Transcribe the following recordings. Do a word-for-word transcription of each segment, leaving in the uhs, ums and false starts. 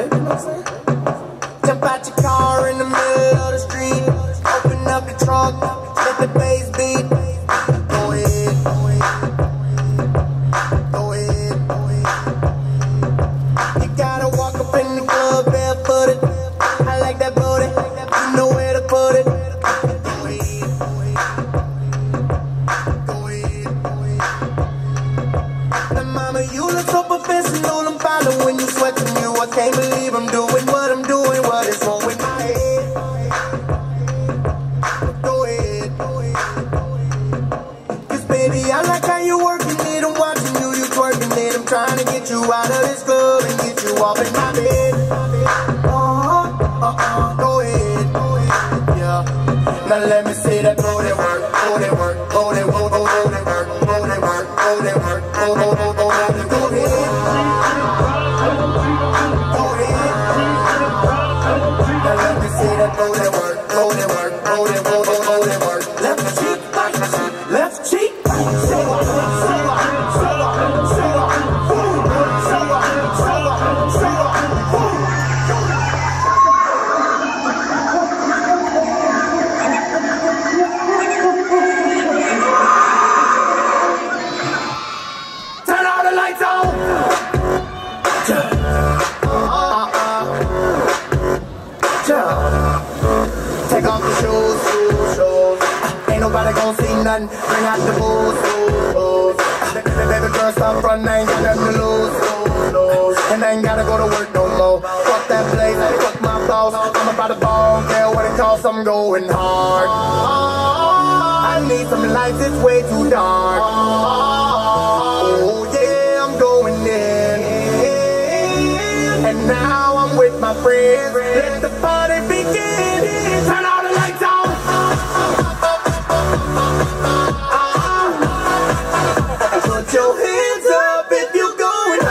baby, you know what I'm saying? Jump out your car in the middle of the street, open up the trunk, let the bass beat. Go ahead, go ahead, go ahead, go ahead. You gotta walk up in the club barefooted. I like that booty, you know where to put it. Go ahead, go ahead, go ahead, go ahead. Now mama, you look so professional, I'm following you, sweating you. I can't believe I'm doing what I'm doing, what is wrong with my head? Go ahead, go ahead. Cause baby, I like how you working it, I'm watching you, you twerking it. I'm trying to get you out of this club and get you off in my bed. Uh-huh, uh-uh, go ahead, go ahead, yeah. Now let me see that booty work, booty work, booty work, booty work, booty work, booty work, booty work, booty work, go ahead. Go ahead. Now let me see that booty work, booty work, booty work, booty work. Left cheek, right cheek, left cheek. Show up, show up, show up, show up, show up, show up, show up, show up. Turn all the lights on. Take off the shoes, shoes, shoes. Ain't nobody gon' see nothing. Bring out the booze, booze, booze. The baby girl stop front, ain't got nothing to lose, lose, lose. And I ain't gotta go to work no more. Fuck that place, fuck my boss. I'm about to ball, girl, what it costs, I'm going hard. I need some lights, it's way too dark. Oh yeah, I'm going in. And now I'm with my friends. Let the party begin. Turn all the lights on. Put your hands up if you're going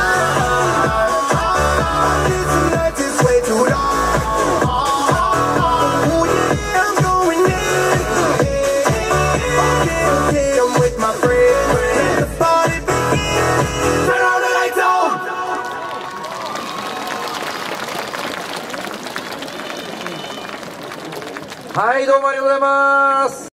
high. This night is way too dark. Oh yeah, I'm going in. Yeah, yeah, I'm with my friends. Let the party begin. Turn all the lights on. はい、どうもありがとうございます。